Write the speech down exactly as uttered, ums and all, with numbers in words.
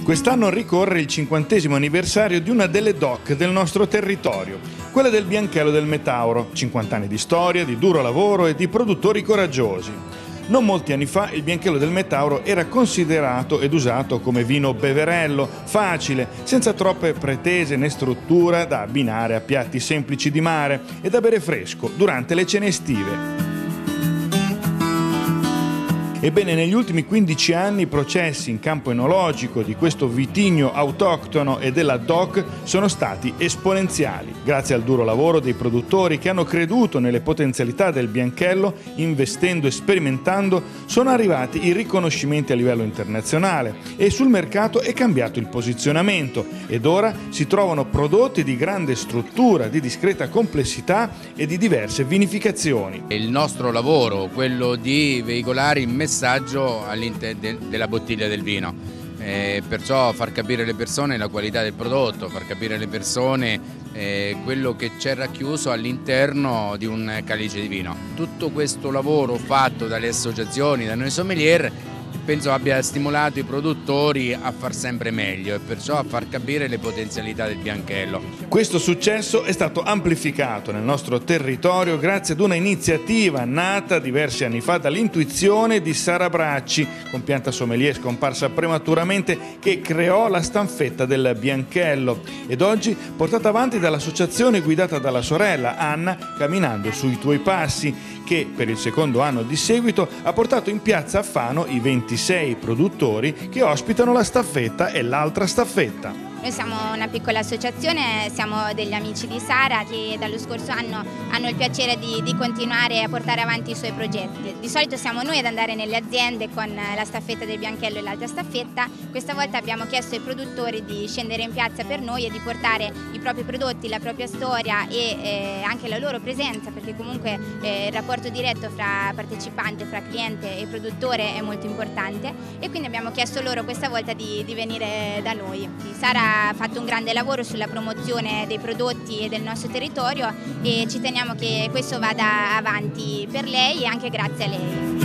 Quest'anno ricorre il cinquantesimo anniversario di una delle D O C del nostro territorio, quella del Bianchello del Metauro, cinquanta anni di storia, di duro lavoro e di produttori coraggiosi. Non molti anni fa il Bianchello del Metauro era considerato ed usato come vino beverello, facile, senza troppe pretese né struttura da abbinare a piatti semplici di mare e da bere fresco durante le cene estive. Ebbene, negli ultimi quindici anni i processi in campo enologico di questo vitigno autoctono e della D O C sono stati esponenziali. Grazie al duro lavoro dei produttori che hanno creduto nelle potenzialità del Bianchello, investendo e sperimentando, sono arrivati i riconoscimenti a livello internazionale e sul mercato è cambiato il posizionamento ed ora si trovano prodotti di grande struttura, di discreta complessità e di diverse vinificazioni. Il nostro lavoro, quello di veicolare il messaggio all'interno de della bottiglia del vino, eh, perciò far capire alle persone la qualità del prodotto, far capire alle persone eh, quello che c'è racchiuso all'interno di un calice di vino. Tutto questo lavoro fatto dalle associazioni, da noi sommelier, penso abbia stimolato i produttori a far sempre meglio e perciò a far capire le potenzialità del Bianchello. Questo successo è stato amplificato nel nostro territorio grazie ad una iniziativa nata diversi anni fa dall'intuizione di Sara Bracci, compianta sommelier scomparsa prematuramente, che creò la stanfetta del Bianchello ed oggi portata avanti dall'associazione guidata dalla sorella Anna, Camminando sui tuoi passi, che per il secondo anno di seguito ha portato in piazza a Fano i ventisei produttori che ospitano la staffetta e l'altra staffetta. Noi siamo una piccola associazione, siamo degli amici di Sara che dallo scorso anno hanno il piacere di, di continuare a portare avanti i suoi progetti. Di solito siamo noi ad andare nelle aziende con la staffetta del Bianchello e l'altra staffetta. Questa volta abbiamo chiesto ai produttori di scendere in piazza per noi e di portare i propri prodotti, la propria storia e eh, anche la loro presenza, perché comunque eh, il rapporto diretto fra partecipante, fra cliente e produttore è molto importante, e quindi abbiamo chiesto loro questa volta di, di venire da noi. Sara ha fatto un grande lavoro sulla promozione dei prodotti e del nostro territorio e ci teniamo che questo vada avanti per lei e anche grazie a lei.